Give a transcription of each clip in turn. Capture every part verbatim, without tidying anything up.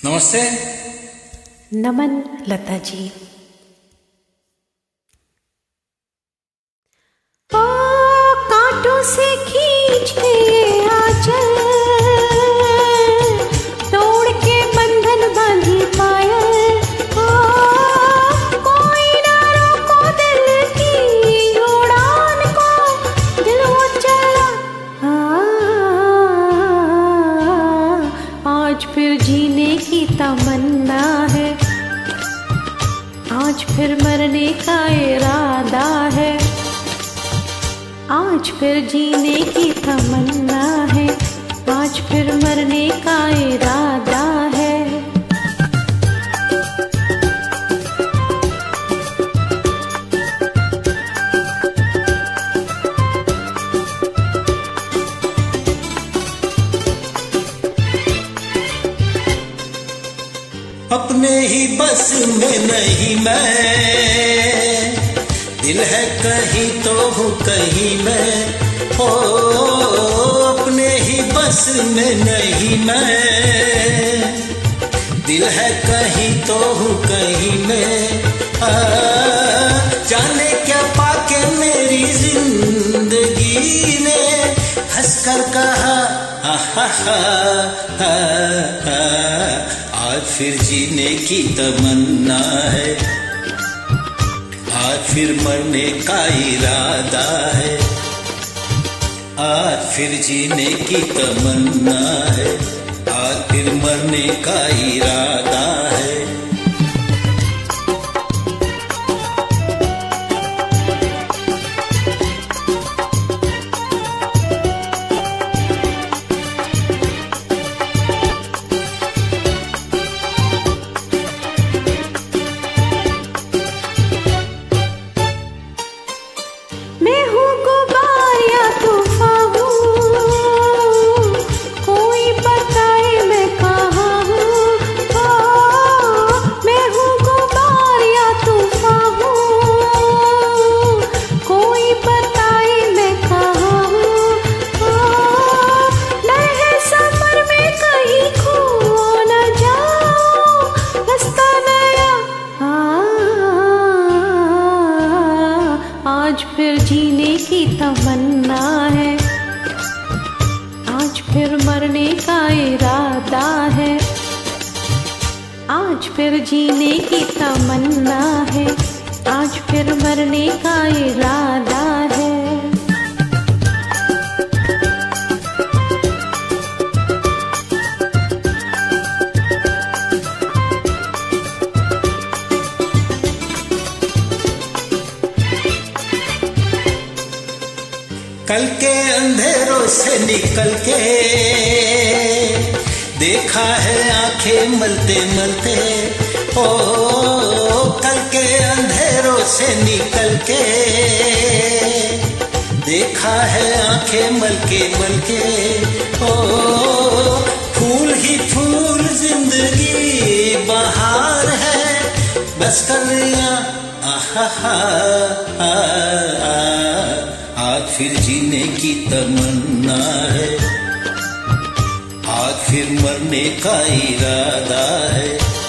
नमस्ते। नमन लता जी। ओ कांटों से खींच के आंचल, तोड़ के बंधन बांधी पायल। ओ कोई ना रोको दिल की उड़ान को, दिल वो चला आज फिर जीने की तमन्ना है, आज फिर मरने का इरादा है। आज फिर जीने की तमन्ना है, आज फिर मरने का इरादा है। अपने ही बस में नहीं मैं, दिल है कहीं तो हूँ कहीं मैं। ओ अपने ही बस में नहीं मैं, दिल है कहीं तो हूँ कहीं मैं। आ, जाने क्या पाके मेरी जिंदगी ने हंसकर कहा हा हा हा हा, आज फिर जीने की तमन्ना है, आज फिर मरने का इरादा है। आज फिर जीने की तमन्ना है, आज फिर मरने का इरादा है। मैं हूँ गुबार या तूफान हूँ, कोई बताए मैं कहाँ हूँ। मैं हूँ गुबार या तूफान हूँ, कोई बताए मैं कहाँ हूँ। लहर सफर में कहीं खो न जाऊँ, रास्ता नया आज फिर जीने की तमन्ना है, आज फिर मरने का इरादा है। आज फिर जीने की तमन्ना है, आज फिर मरने का इरादा है। कल के अंधेरों से निकल के देखा है आंखें मलते मलते। ओ कल के अंधेरों से निकल के देखा है आंखें मल के मल के। ओ फूल ही फूल जिंदगी बहार है, बस कर लिया आहा हा आ, आ, आज फिर जीने की तमन्ना है, आज फिर मरने का इरादा है।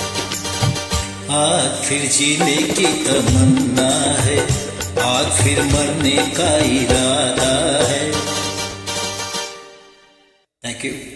आज फिर जीने की तमन्ना है, आज फिर मरने का इरादा है। Thank you.